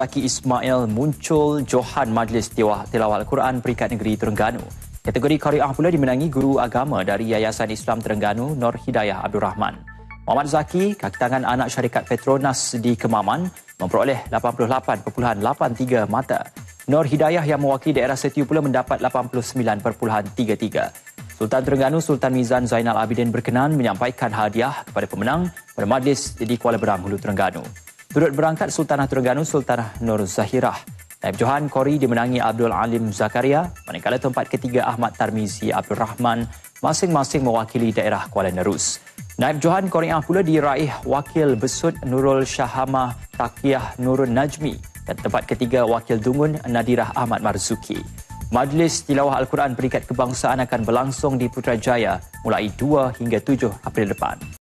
Zaki Ismail muncul Johan Majlis Tilawah Al-Quran Peringkat Negeri Terengganu. Kategori Qari'ah pula dimenangi guru agama dari Yayasan Islam Terengganu Nur Hidayah Abdul Rahman. Muhammad Zaki, kaki tangan anak syarikat Petronas di Kemaman, memperoleh 88.83 mata. Nur Hidayah yang mewakili daerah Setiu pula mendapat 89.33. Sultan Terengganu Sultan Mizan Zainal Abidin berkenan menyampaikan hadiah kepada pemenang pada majlis di Kuala Berang, Hulu Terengganu. Turut berangkat Sultanah Terengganu Sultanah Nur Zahirah. Naib Johan Qori dimenangi Abdul Alim Zakaria, manakala tempat ketiga Ahmad Tarmizi Abdul Rahman masing-masing mewakili daerah Kuala Nerus. Naib Johan Qori'ah pula diraih Wakil Besut Nurul Syahamah Taqiyah Nurul Najmi dan tempat ketiga Wakil Dungun Nadirah Ahmad Marzuki. Majlis Tilawah Al-Quran Peringkat Kebangsaan akan berlangsung di Putrajaya mulai 2 hingga 7 April depan.